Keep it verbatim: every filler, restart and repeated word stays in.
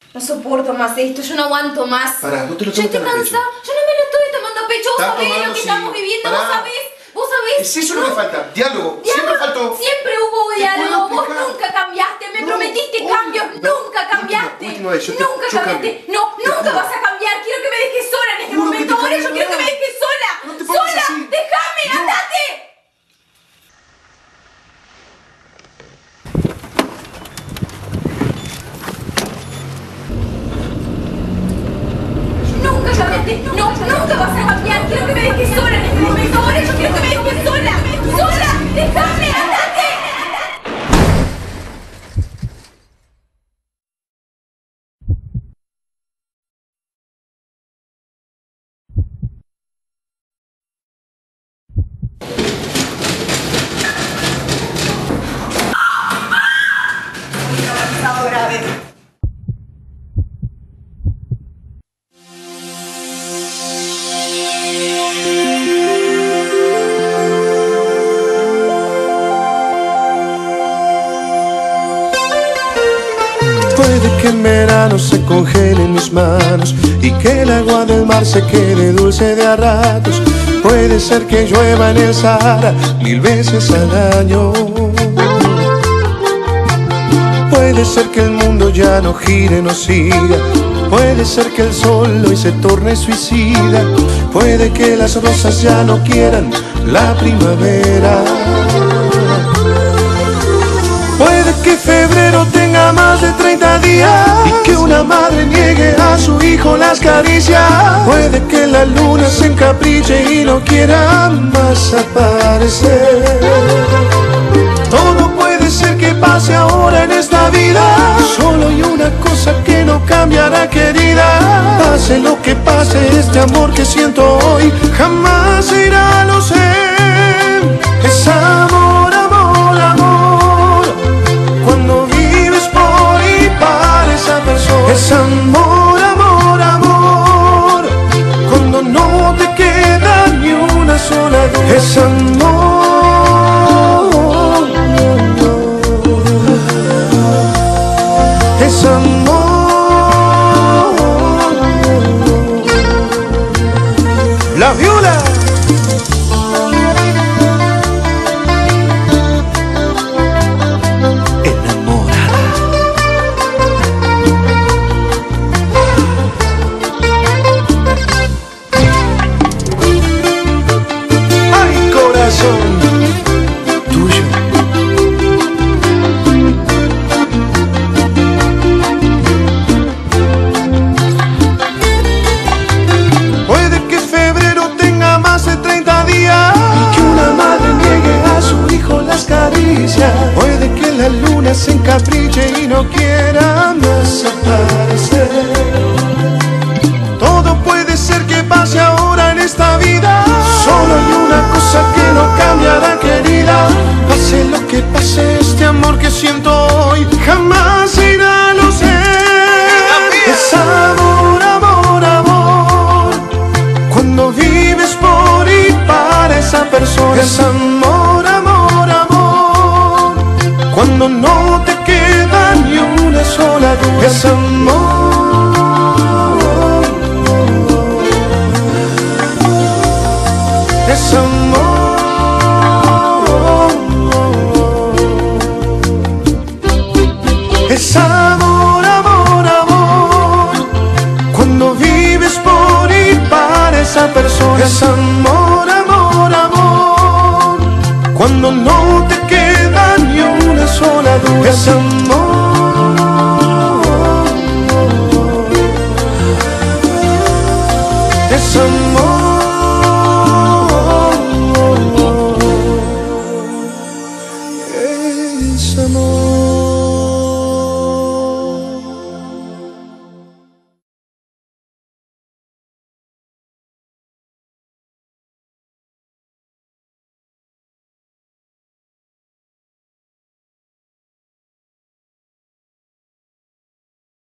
No soporto más esto, yo no aguanto más. Pará, no te lo Yo tomes estoy tan a pecho. cansada, yo no me lo estoy tomando a pecho, vos Está sabés tomando, lo que sí. estamos viviendo, Pará. vos sabés, vos sabés. Es eso lo que falta, diálogo. Diálogo, Siempre faltó. siempre hubo Te diálogo, puedo vos explicar. nunca cambiaste, me No, prometiste obvio. cambios, No, nunca cambiaste. última vez, yo te- nunca yo cambiaste, cambio. no, Te nunca juro. vas a cambiar, quiero que me dejes sola en este Juro que momento, te por cambio eso quiero que me nada. dejes sola. No te pongas Sola, así. déjame, No. andate. Nunca cambiaste, no, nunca vas a cambiar, quiero que me dejes sola en este momento, por eso quiero que me dejes sola, sola, déjame, andate. Puede que en verano se congelen mis manos y que el agua del mar se quede dulce de a ratos. Puede ser que llueva en el Sahara mil veces al año. Puede ser que el mundo ya no gire, no siga. Puede ser que el sol hoy se torne suicida. Puede que las rosas ya no quieran la primavera. Puede que febrero tenga más de treinta días y que una madre niegue a su hijo las caricias. Puede que la luna se encapriche y no quiera más aparecer. Todo puede ser que pase ahora en esta vida. Solo hay una cosa que no cambiará, querida. Pase lo que pase, este amor que siento hoy jamás se irá, lo sé. Es amor, amor, amor. Cuando vives por y para esa persona. Es amor, amor, amor. Cuando no te queda ni una sola duda. Es amor. Es amor. La viola. Enamorada. Ay, corazón tuyo. Puede que febrero tenga más de treinta días y que una madre niegue a su hijo las caricias. Puede que la luna se encapriche y no quiera más aparecer. Todo puede ser que pase ahora en esta vida. Solo hay una cosa que no cambiará, querida. Pase lo que pase, este amor que siento hoy jamás irá, lo sé. Es amor, amor, amor. Cuando vives por y para esa persona. Es amor, amor, amor. Cuando no te queda ni una sola duda. Es amor. Es amor. Es amor, amor, amor. Cuando vives por y para esa persona. Es amor.